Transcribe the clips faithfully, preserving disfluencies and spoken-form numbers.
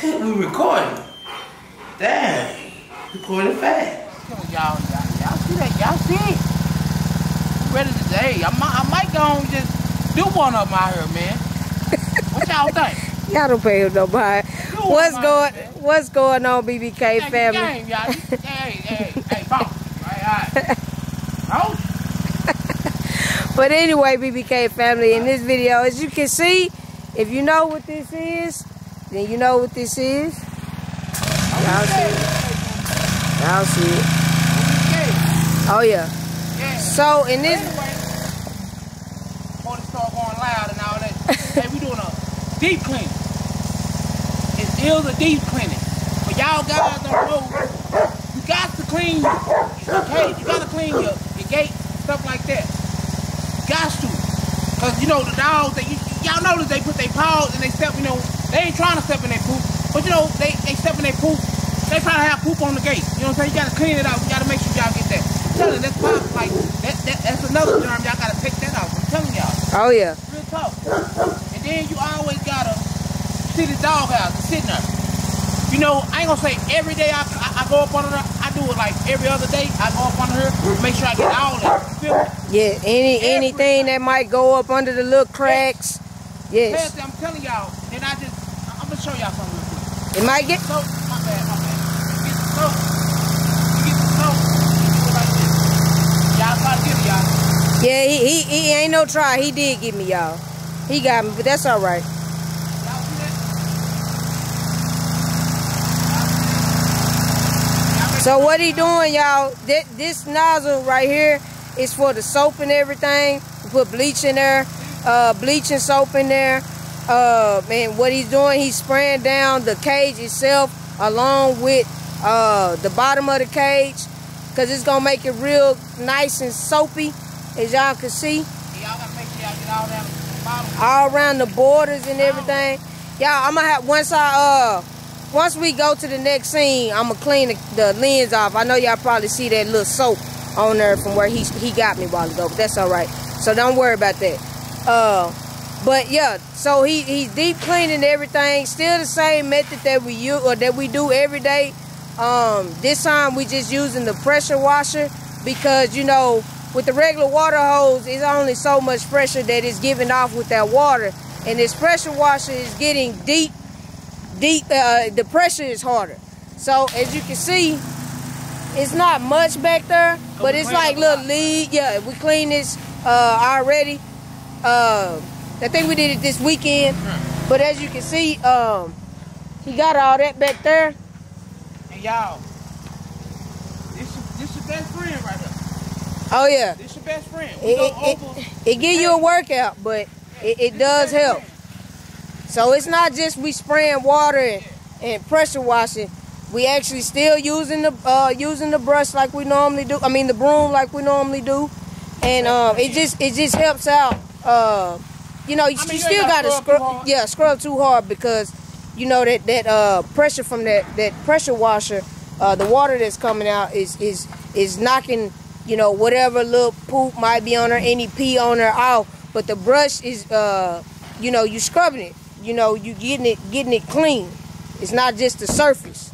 We recording. Dang. Recording fast. Y'all, y'all see that? Y'all see it? Ready today. I might, I might go and just do one of them out here, man. What y'all think? Y'all don't pay him nobody. What's going here, What's going on, B B K hey, family? Game, y'all. Hey, hey, hey, bounce. Right, all right. Oh. But anyway, B B K family, in this video, as you can see, if you know what this is, then you know what this is. Y'all see it. Y'all see it. Oh yeah. Yeah. So in this anyway, before they start going loud and all that, hey, we doing a deep cleaning. It is a deep cleaning. But y'all guys don't know, you got to clean your cage. You got to clean your, your gate, stuff like that. You got to. Because, you know, the dogs, they, y'all notice they put their paws and they step, you know, they ain't trying to step in their poop. But, you know, they, they step in their poop. They probably have poop on the gate. You know what I'm saying? You got to clean it out. You got to make sure y'all get that. I'm telling you, that's pop, like, that, that, that's another germ. Y'all got to take that out. I'm telling y'all. Oh, yeah. Real talk. And then you always got to see the dog house and sitting there. You know, I ain't going to say every day I, I, I go up under her. I do it like every other day. I go up under her, make sure I get all that. You feel me? Yeah, any every anything that might go up under the little cracks. Yes. I'm telling y'all, and I just, I'm going to show y'all something real quick. It might get... So, my bad, my bad. You get the snow. You get the snow. You do it like this. Y'all try to get me, y'all. Yeah, he, he, he ain't no try. He did get me, y'all. He got me, but that's all right. So what he doing, y'all, this, this nozzle right here is for the soap and everything. We put bleach in there, uh, bleach and soap in there. Uh, and what he's doing, he's spraying down the cage itself along with uh, the bottom of the cage, because it's going to make it real nice and soapy, as y'all can see. Y'all got to make sure y'all get all that bottom. All around the borders and everything. Y'all, I'm going to have, once I... uh. Once we go to the next scene, I'm going to clean the, the lens off. I know y'all probably see that little soap on there from where he he got me a while ago, but that's all right. So don't worry about that. Uh, but yeah, so he, he's deep cleaning everything. Still the same method that we use or that we do every day. Um, this time we just using the pressure washer because, you know, with the regular water hose, it's only so much pressure that it's giving off with that water. And this pressure washer is getting deep. Deep, uh, the pressure is harder. So as you can see, it's not much back there, but it's like little lead. Yeah, we cleaned this uh, already. Uh, I think we did it this weekend. But as you can see, um, he got all that back there. And y'all, this is this your best friend right here. Oh yeah. This your best friend. We It, go it, over. it, it give you a workout, but it, it does help. So it's not just we spraying water and, and pressure washing. We actually still using the uh, using the brush like we normally do. I mean the broom like we normally do, and um, it just it just helps out. Uh, you know, you, I mean, you still got to scrub, yeah, scrub too hard because you know that that uh, pressure from that that pressure washer, uh, the water that's coming out is is is knocking you know whatever little poop might be on her, any pee on her out. But the brush is uh, you know you scrubbing it. You know, you getting it getting it clean. It's not just the surface.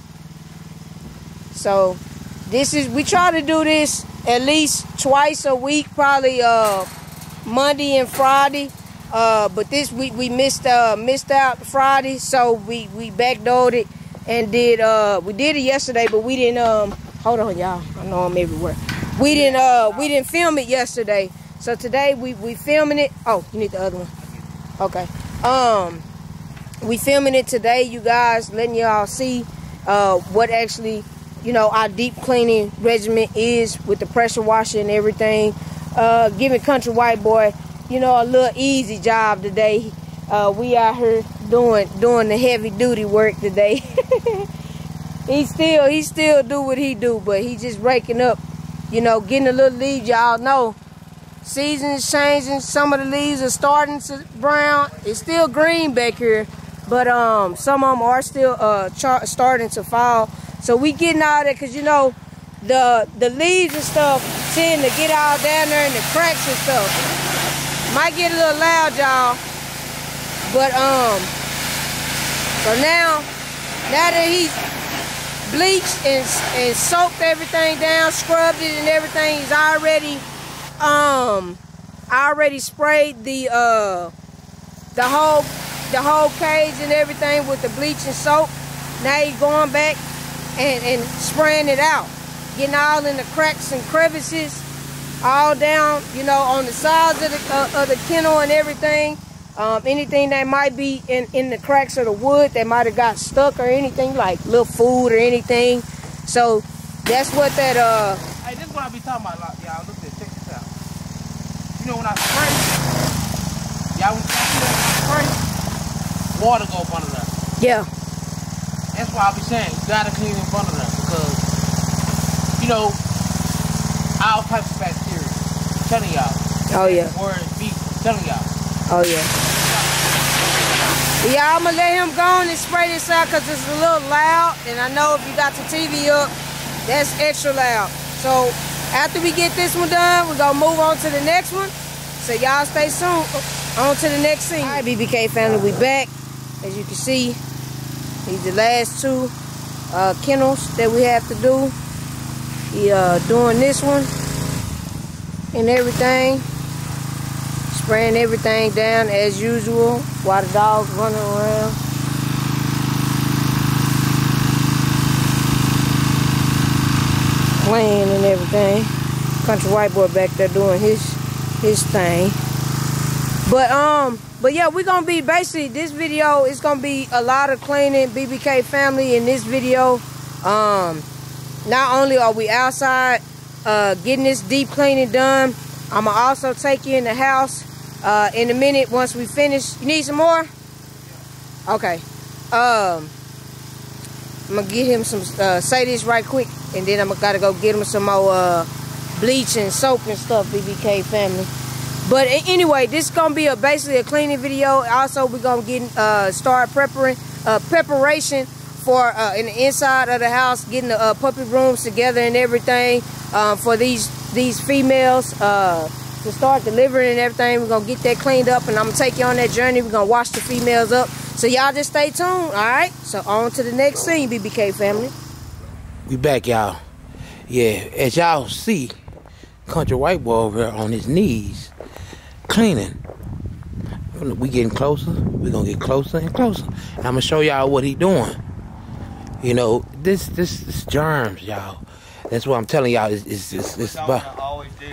So this is we try to do this at least twice a week, probably uh Monday and Friday. Uh but this week we missed uh missed out Friday, so we, we backdoored it and did uh we did it yesterday, but we didn't um hold on y'all. I know I'm everywhere. We didn't uh we didn't film it yesterday. So today we, we filming it. Oh, you need the other one. Okay. Um, we filming it today, you guys, letting y'all see uh, what actually, you know, our deep cleaning regimen is with the pressure washer and everything. Uh, giving Country White Boy, you know, a little easy job today. Uh, we out here doing doing the heavy duty work today. he still he still do what he do, but he just raking up, you know, getting a little leaves. Y'all know. Seasons changing. Some of the leaves are starting to brown. It's still green back here, but um, some of them are still uh starting to fall. So we getting all that because you know the the leaves and stuff tend to get all down there in the cracks and stuff. Might get a little loud, y'all, but um, so now now that he's bleached and, and soaked everything down, scrubbed it and everything, he's already um already sprayed the uh the whole the whole cage and everything with the bleach and soap. Now he's going back and, and spraying it out, getting all in the cracks and crevices, all down, you know, on the sides of the uh, of the kennel and everything. Um, anything that might be in, in the cracks of the wood that might have got stuck or anything, like little food or anything. So that's what that uh Hey, this is what I be talking about, like, y'all. Look at this, check this out. You know when I spray, y'all when I spray, water go up under there. yeah. That's why I be saying you gotta clean in front of them, because you know all types of bacteria. I'm telling y'all. Oh yeah. Word beef. I'm telling y'all. Oh yeah. Yeah, I'm gonna let him go and spray this out because it's a little loud, and I know if you got the T V up, that's extra loud. So after we get this one done, we're gonna move on to the next one. So y'all stay tuned. On to the next scene. All right, B B K family, we back. As you can see, these the last two uh, kennels that we have to do. He uh, doing this one and everything. Spraying everything down as usual while the dog's running around. Playing and everything. Country white boy back there doing his his thing. But um, but yeah, we're gonna be basically this video is gonna be a lot of cleaning, B B K family. In this video, um, not only are we outside uh, getting this deep cleaning done, I'ma also take you in the house. Uh, in a minute, once we finish. You need some more? Okay. Um, I'm gonna get him some, uh, say this right quick, and then I'm gonna gotta go get him some more uh, bleach and soap and stuff, B B K family. But anyway, this is gonna be a, basically a cleaning video. Also, we're gonna get uh, start preparing, uh, preparation for uh, in the inside of the house, getting the uh, puppy rooms together and everything um, for these these females. Uh, to start delivering and everything. We're gonna get that cleaned up, and I'm gonna take you on that journey. We're gonna wash the females up. So y'all just stay tuned, all right? So on to the next scene, B B K family. We back, y'all. Yeah, as y'all see, Country White Boy over here on his knees, cleaning. We getting closer. We're gonna get closer and closer. And I'm gonna show y'all what he doing. You know, this this, this germs, y'all. That's what I'm telling y'all. It's, it's, it's, it's about. Always do.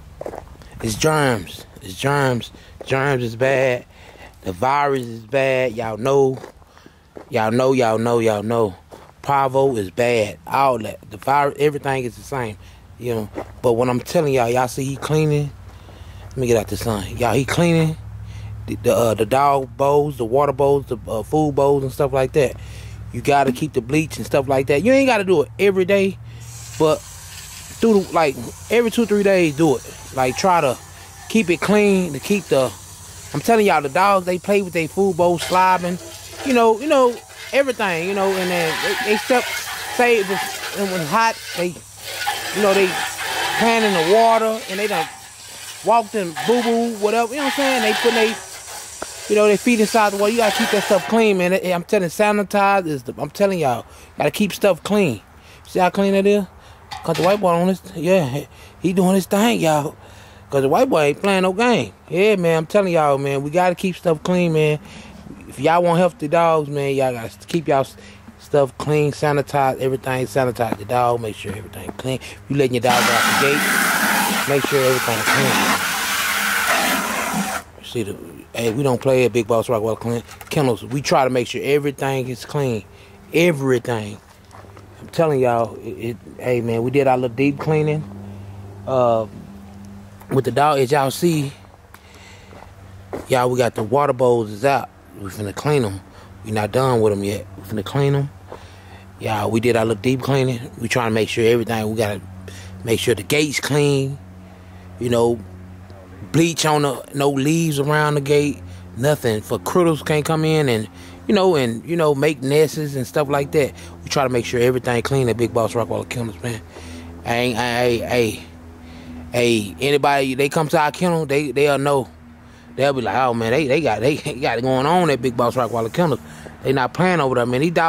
It's germs. It's germs. Germs is bad. The virus is bad. Y'all know. Y'all know. Y'all know. Y'all know. Parvo is bad. All that. The virus. Everything is the same. You know. But when I'm telling y'all, y'all see he cleaning. Let me get out the sun. Y'all, he cleaning the the, uh, the dog bowls, the water bowls, the uh, food bowls, and stuff like that. You gotta keep the bleach and stuff like that. You ain't gotta do it every day, but through the, like every two three days, do it. Like, try to keep it clean, to keep the, I'm telling y'all, the dogs, they play with their food bowls, slobbing, you know, you know, everything, you know, and then they, they step, say it was, it was hot, they, you know, they playing in the water, and they done walked in boo-boo, whatever, you know what I'm saying? They put they, you know, they feet inside the water. You gotta keep that stuff clean, man. I'm telling, sanitize is the, I'm telling y'all, gotta keep stuff clean. See how clean it is? Cause the white boy on this, yeah, he doing his thing, y'all. Cause the white boy ain't playing no game. Yeah, man, I'm telling y'all, man, we gotta keep stuff clean, man. If y'all want healthy dogs, man, y'all gotta keep y'all stuff clean, sanitize everything, sanitize the dog, make sure everything clean. If you letting your dog out the gate, make sure everything clean. See, the, hey, we don't play at Big Boss Rockwell clean kennels. We try to make sure everything is clean, everything. I'm telling y'all, it, it, hey man, we did our little deep cleaning uh, with the dog. As y'all see, y'all, we got the water bowls is out. We finna clean them. We not done with them yet. We finna clean them. Y'all, we did our little deep cleaning. We trying to make sure everything. We gotta make sure the gate's clean. You know, bleach on the, no leaves around the gate, nothing for critters can't come in and. You know, and, you know, make nests and stuff like that. We try to make sure everything clean at Big Boss Rockwell Kennels, man. Hey, hey, hey, hey, anybody, they come to our kennel, they, they'll know. They'll be like, oh, man, they, they got they got it going on at Big Boss Rockwell Kennels. They not playing over there, man. These dogs,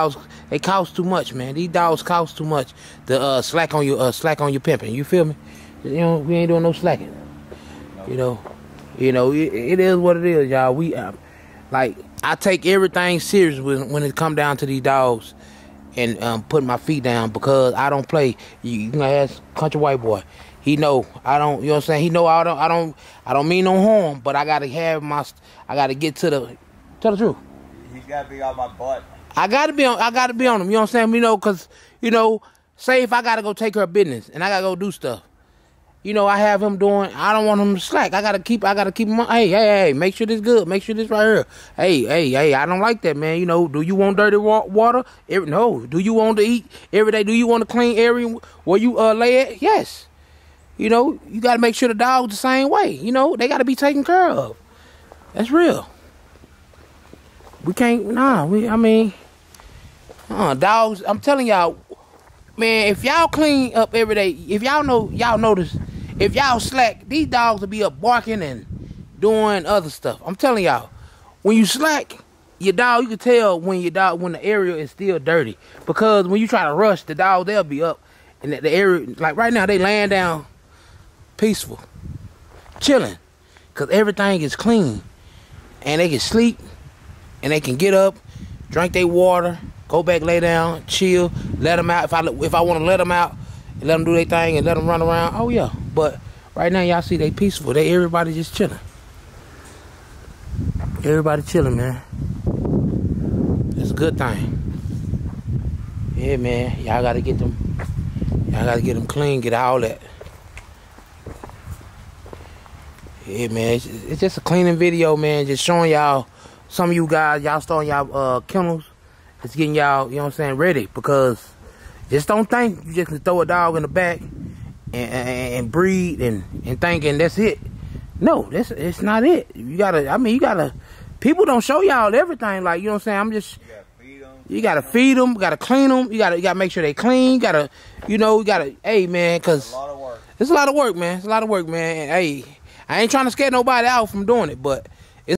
They cost too much, man. These dogs cost too much to uh, slack on your uh, slack on your pimping. You feel me? You know, we ain't doing no slacking. You know, you know, it, it is what it is, y'all. We uh, like I take everything serious when when it come down to these dogs, and um, put my feet down because I don't play. You, you can ask Country White Boy. He know I don't. You know what I'm saying? He know I don't. I don't. I don't mean no harm, but I gotta have my. I gotta get to the. Tell the truth. He's gotta be on my butt. I gotta be on. I gotta be on him. You know what I'm saying? You know, cause you know, say if I gotta go take care of business and I gotta go do stuff. You know, I have him doing. I don't want him to slack. I gotta keep. I gotta keep him. On, hey, hey, hey! Make sure this good. Make sure this right here. Hey, hey, hey! I don't like that, man. You know, do you want dirty wa water? Every, no. Do you want to eat every day? Do you want a clean area where you uh, lay it? Yes. You know, you gotta make sure the dog's the same way. You know, they gotta be taken care of. That's real. We can't. Nah. We. I mean, uh, dogs. I'm telling y'all, man. If y'all clean up every day, if y'all know, y'all notice. If y'all slack, these dogs will be up barking and doing other stuff. I'm telling y'all, when you slack, your dog, you can tell when your dog, when the area is still dirty. Because when you try to rush, the dog, they'll be up. And the area, like right now, they laying down peaceful, chilling. Because everything is clean. And they can sleep, and they can get up, drink their water, go back, lay down, chill, let them out. If I, if I want to let them out, and let them do their thing and let them run around, oh yeah. But right now, y'all see they peaceful. They everybody just chilling. Everybody chilling, man. It's a good thing. Yeah, man. Y'all gotta get them. Y'all gotta get them clean. Get all that. Yeah, man. It's, it's just a cleaning video, man. Just showing y'all. Some of you guys, y'all starting y'all uh, kennels. It's getting y'all, you know what I'm saying, ready because. Just don't think you just can throw a dog in the back and, and, and breed and, and thinking that's it. No, that's it's not it. You gotta, I mean, you gotta, people don't show y'all everything. Like, you know what I'm saying? I'm just, you gotta feed them, you gotta, feed them, you gotta clean them, you gotta, you gotta make sure they clean, you gotta, you know, you gotta, hey, man, because it's a lot of work. It's a lot of work, man. It's a lot of work, man. And, hey, I ain't trying to scare nobody out from doing it, but